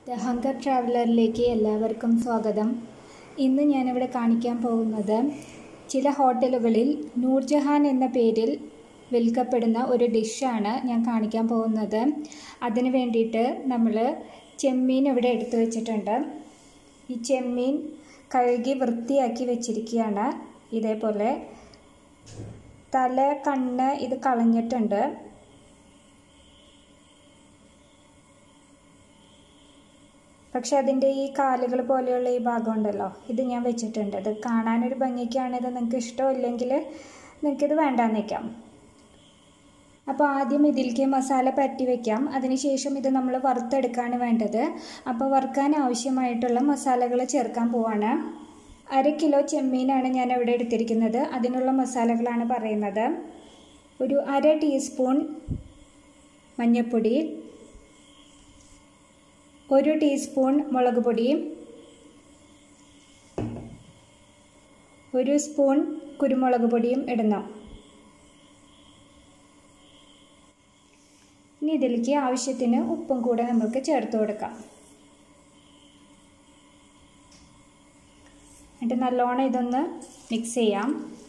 The hunger ട്രാവലറിലേക്ക് എല്ലാവർക്കും സ്വാഗതം. ഇന്ന് ഞാനിവിടെ കാണിക്കാൻ പോകുന്നത് ചില ഹോട്ടലുകളിൽ നൂർജഹാൻ എന്ന പേരിൽ വിൽക്കപ്പെടുന്ന ഒരു ഡിഷാണ് ഞാൻ കാണിക്കാൻ പോകുന്നത്. അതിന് വേണ്ടിയിട്ട് നമ്മൾ ചെമ്മീൻ ഇവിടെ എടുത്തു വെച്ചിട്ടുണ്ട്. ഈ ചെമ്മീൻ കഴുകി വൃത്തിയാക്കി വെച്ചിരിക്കുകയാണ്. ഇതേപോലെ തല കണ്ണ് ഇത് കളഞ്ഞിട്ടുണ്ട്. പക്ഷെ അതിൻ്റെ ഈ കാലുകൾ പോലെയുള്ള ഈ ഭാഗം ഉണ്ടല്ലോ, ഇത് ഞാൻ വെച്ചിട്ടുണ്ട്. ഇത് കാണാനൊരു ഭംഗിക്കാണ്. ഇത് നിങ്ങൾക്ക് ഇഷ്ടമില്ലെങ്കിൽ നിങ്ങൾക്കിത് വേണ്ടാന്ന് വയ്ക്കാം. അപ്പോൾ ആദ്യം ഇതിലേക്ക് മസാല പരട്ടി വയ്ക്കാം. അതിനുശേഷം ഇത് നമ്മൾ വറുത്തെടുക്കുകയാണ് വേണ്ടത്. അപ്പോൾ വറുക്കാൻ ആവശ്യമായിട്ടുള്ള മസാലകൾ ചേർക്കാൻ പോവാണ്. 1 കിലോ ചെമ്മീനാണ് ഞാൻ ഇവിടെ എടുത്തിരിക്കുന്നത്. അതിനുള്ള മസാലകളാണ് പറയുന്നത്. ഒരു 1/2 ടീസ്പൂൺ മഞ്ഞൾപ്പൊടി, 1 ടീസ്പൂൺ മുളക് പൊടി, 1 സ്പൂൺ കുരുമുളക് പൊടിയും ഇടണം. ഇനി ഇതിലേക്ക് ആവശ്യത്തിന് ഉപ്പും കൂടെ നമുക്ക് ചേർത്ത് കൊടുക്കാം. എന്നിട്ട് നല്ലോണം ഇതൊന്ന് മിക്സ് ചെയ്യാം.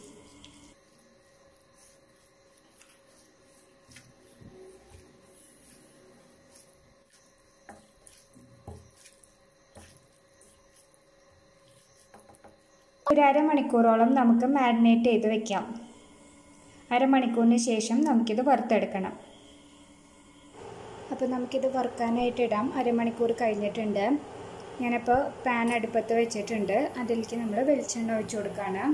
ഒരു 1/2 മണിക്കൂറോളം നമുക്ക് മാരിനേറ്റ് ചെയ്ത് വെക്കാം. 1/2 മണിക്കൂറിന് ശേഷം നമുക്കിത് വറുത്തെടുക്കണം. അപ്പോൾ നമുക്കിത് വറുക്കാനായിട്ട് ഇടാം. 1/2 മണിക്കൂർ കഴിഞ്ഞിട്ടുണ്ട്. ഞാനിപ്പോൾ പാൻ അടുപ്പത്ത് വെച്ചിട്ടുണ്ട്. അതിലേക്ക് നമ്മൾ വെളിച്ചെണ്ണ ഒഴിച്ചു കൊടുക്കുകയാണ്.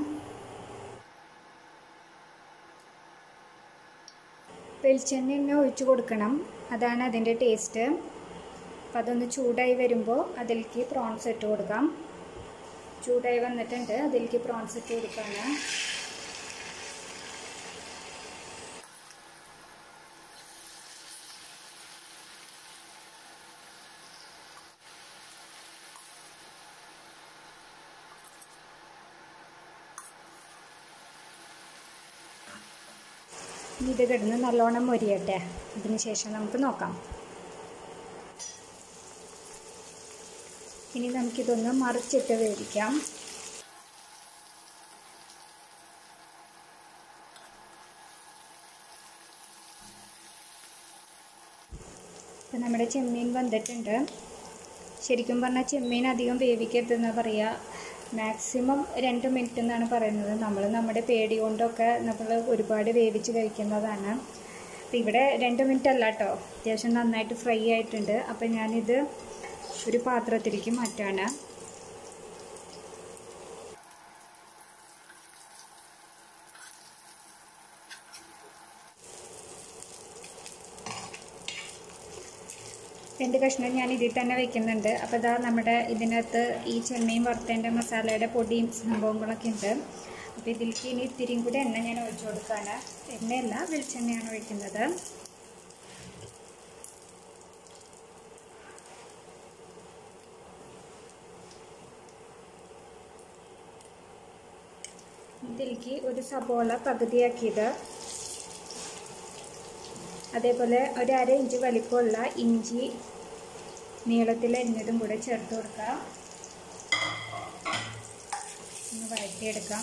വെളിച്ചെണ്ണ തന്നെ ഒഴിച്ചു കൊടുക്കണം, അതാണ് അതിൻ്റെ ടേസ്റ്റ്. അപ്പോൾ അതൊന്ന് ചൂടായി വരുമ്പോൾ അതിലേക്ക് പ്രോൺസ് ഇട്ട് കൊടുക്കാം. ചൂടായി വന്നിട്ടുണ്ട്. അതിലേക്ക് പ്രോൺസ് ഇട്ട് കൊടുക്കുകയാണ്. ഇത് കിടന്ന് നല്ലോണം മൊരിയട്ടെ. അതിനുശേഷം നമുക്ക് നോക്കാം. ഇനി നമുക്കിതൊന്ന് മറിച്ചിട്ട് വേവിക്കാം. ഇപ്പം നമ്മുടെ ചെമ്മീൻ വന്നിട്ടുണ്ട്. ശരിക്കും പറഞ്ഞാൽ ചെമ്മീൻ അധികം വേവിക്കരുതെന്നാണ് പറയുക. മാക്സിമം 2 മിനിറ്റ് എന്നാണ് പറയുന്നത്. നമ്മുടെ പേടി കൊണ്ടൊക്കെ നമ്മൾ ഒരുപാട് വേവിച്ച് കഴിക്കുന്നതാണ്. അപ്പം ഇവിടെ 2 മിനിറ്റ് അല്ല കേട്ടോ, അത്യാവശ്യം നന്നായിട്ട് ഫ്രൈ ആയിട്ടുണ്ട്. അപ്പം ഞാനിത് ഒരു പാത്രത്തിലേക്ക് മാറ്റാണ്. രണ്ട് കഷ്ണം ഞാൻ ഇതിൽ തന്നെ വെക്കുന്നുണ്ട്. അപ്പോൾ ഇതാ നമ്മുടെ ഇതിനകത്ത് ഈ ചെമ്മീൻ വറുത്തതിൻ്റെ മസാലയുടെ പൊടിയും സംഭവങ്ങളൊക്കെ ഉണ്ട്. അപ്പോൾ ഇതിലേക്ക് ഇനി ഇത്തിരിയും കൂടി എണ്ണ ഞാൻ ഒഴിച്ചു കൊടുക്കുകയാണ്. എണ്ണയല്ല, വെളിച്ചെണ്ണയാണ് ഒഴിക്കുന്നത്. ഇതിലേക്ക് ഒരു സബോള പകുതിയാക്കിയത്, അതേപോലെ ഒരു 1/2 ഇഞ്ച് വലിപ്പമുള്ള ഇഞ്ചി നീളത്തിൽ അരിഞ്ഞതും കൂടെ ചേർത്ത് കൊടുക്കാം. ഒന്ന് വഴറ്റിയെടുക്കാം.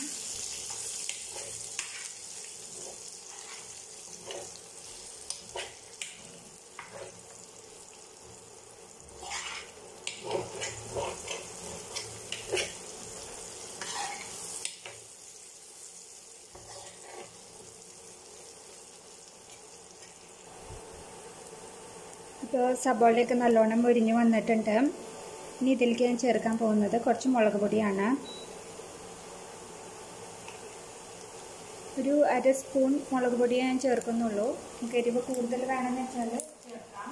ഇപ്പോൾ സബോളയൊക്കെ നല്ലോണം മുരിഞ്ഞ് വന്നിട്ടുണ്ട്. ഇനി ഇതിലേക്ക് ഞാൻ ചേർക്കാൻ പോകുന്നത് കുറച്ച് മുളക് പൊടിയാണ്. ഒരു 1/2 സ്പൂൺ മുളക് പൊടി ഞാൻ ചേർക്കുന്നുള്ളൂ. നമുക്ക് എരിവ് കൂടുതൽ വേണമെന്ന് വെച്ചാൽ ചേർക്കാം.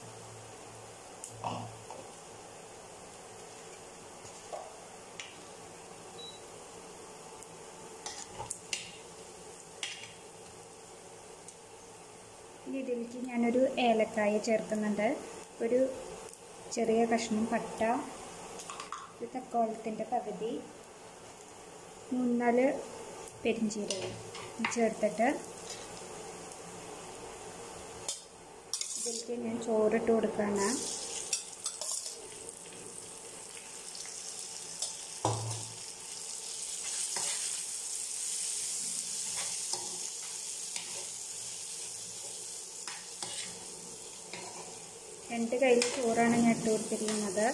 ഇനി ഇതിലേക്ക് ഞാനൊരു ഏലക്കായ ചേർക്കുന്നുണ്ട്. ഒരു ചെറിയ കഷ്ണം പട്ട, ഒരു തക്കോളത്തിൻ്റെ പകുതി, 3-4 പെരിഞ്ചീരകം ചേർത്തിട്ട് ഇതിലേക്ക് ഞാൻ ചോറിട്ട് കൊടുക്കുകയാണ്. 2 കയ്യിൽ ചോറാണ് ഞാൻ ഇട്ട് കൊടുത്തിരിക്കുന്നത്.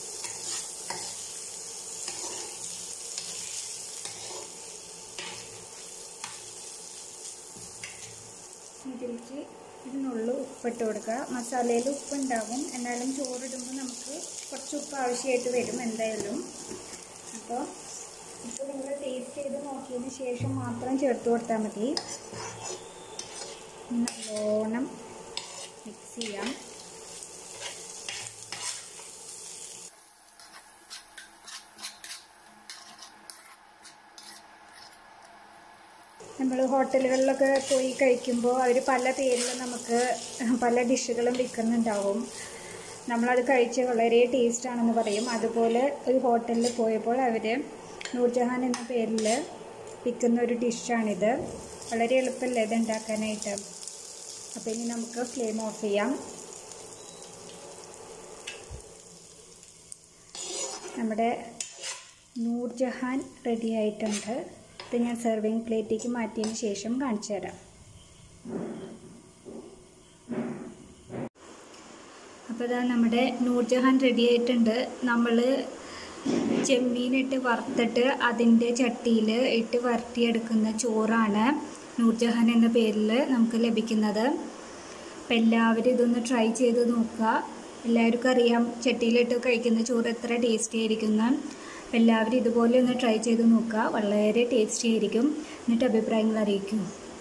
ഇതിലേക്ക് ഇതിനുള്ളു ഉപ്പിട്ട് കൊടുക്കുക. മസാലയിൽ ഉപ്പുണ്ടാവും, എന്നാലും ചോറിടുമ്പോൾ നമുക്ക് കുറച്ച് ഉപ്പ് ആവശ്യമായിട്ട് വരും എന്തായാലും. അപ്പോൾ ഇപ്പോൾ നിങ്ങൾ ടേസ്റ്റ് ചെയ്ത് നോക്കിയതിന് ശേഷം മാത്രം ചേർത്ത് കൊടുത്താൽ മതി. നല്ലോണം മിക്സ് ചെയ്യാം. നമ്മൾ ഹോട്ടലുകളിലൊക്കെ പോയി കഴിക്കുമ്പോൾ അവർ പല പേരിലും നമുക്ക് പല ഡിഷുകളും വിൽക്കുന്നുണ്ടാവും. നമ്മളത് കഴിച്ച് വളരെ ടേസ്റ്റാണെന്ന് പറയും. അതുപോലെ ഒരു ഹോട്ടലിൽ പോയപ്പോൾ അവർ നൂർജഹാൻ എന്ന പേരിൽ വിൽക്കുന്ന ഒരു ഡിഷാണിത്. വളരെ എളുപ്പമല്ലേ ഇത് ഉണ്ടാക്കാനായിട്ട്. അപ്പോൾ ഇനി നമുക്ക് ഫ്ലെയിം ഓഫ് ചെയ്യാം. നമ്മുടെ നൂർജഹാൻ റെഡി ആയിട്ടുണ്ട്. ഇത് ഞാൻ സെർവിങ് പ്ലേറ്റിലേക്ക് മാറ്റിയതിന് ശേഷം കാണിച്ചു തരാം. അപ്പോൾ ഇതാ നമ്മുടെ നൂർജഹാൻ റെഡി ആയിട്ടുണ്ട്. നമ്മൾ ചെമ്മീനിട്ട് വറുത്തിട്ട് അതിൻ്റെ ചട്ടിയിൽ ഇട്ട് വരട്ടിയെടുക്കുന്ന ചോറാണ് നൂർജഹാൻ എന്ന പേരിൽ നമുക്ക് ലഭിക്കുന്നത്. അപ്പോൾ എല്ലാവരും ഇതൊന്ന് ട്രൈ ചെയ്ത് നോക്കുക. എല്ലാവർക്കും അറിയാം ചട്ടിയിലിട്ട് കഴിക്കുന്ന ചോറ് എത്ര ടേസ്റ്റി ആയിരിക്കും. അപ്പോൾ എല്ലാവരും ഇതുപോലെ ഒന്ന് ട്രൈ ചെയ്ത് നോക്കുക. വളരെ ടേസ്റ്റി ആയിരിക്കും. എന്നിട്ട് അഭിപ്രായങ്ങൾ അറിയിക്കും.